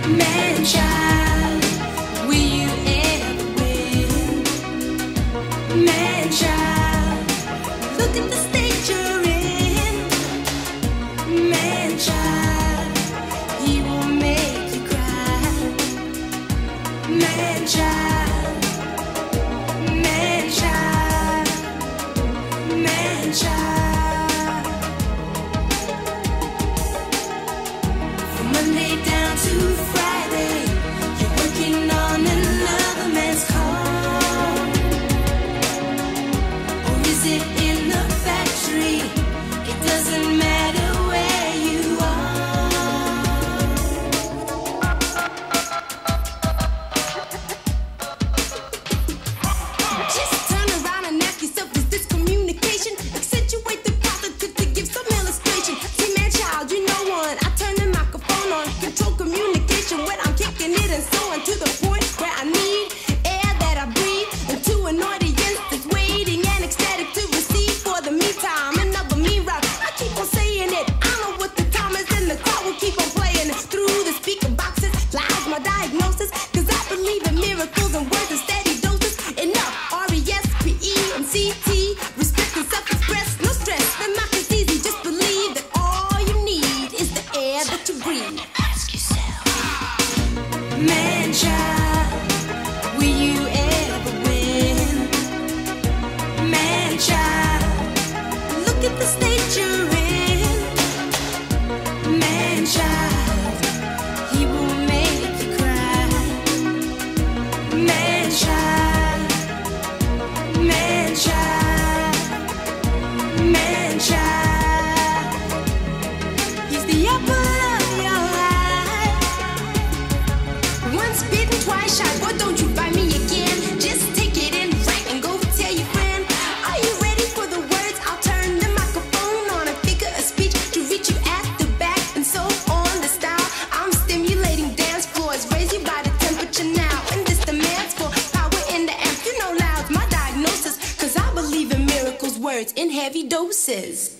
Manchild, will you ever win? Manchild, look at the state you're in. Manchild, he will make you cry. Manchild, Manchild, Manchild. From Monday down to Friday, you're working on another man's car. Or is it in the factory? It doesn't matter where you are. Just turn around and ask yourself, is this communication? Accentuate the positive to give some illustration. See, Manchild, you know one. I turn the microphone on, control communication when I'm kicking it and so on, to the point where I need air that I breathe into an audience that's waiting and ecstatic to receive. For the meantime, another me rap. I keep on saying it. I know what the time is, and the crowd will keep on playing it through the speaker boxes. Lies my diagnosis, cause I believe in miracles and words and steady doses. Enough RESPECT, respect and self-express, no stress. The math is easy, just believe that all you need is the air that you breathe. Ask yourself, Manchild, will you ever win? Manchild, look at the state you're in. Manchild, he will make you cry. Manchild, Manchild, Manchild, he's the apple of your eye. Once bitten, twice shy. Boy, don't you buy me again. Just take it in right and go tell your friend. Are you ready for the words? I'll turn the microphone on a figure of speech to reach you at the back and so on. The style I'm stimulating dance floors, raise your body temperature now. And this demands for power in the amp. You know loud's my diagnosis, cause I believe in miracles, words in heavy doses.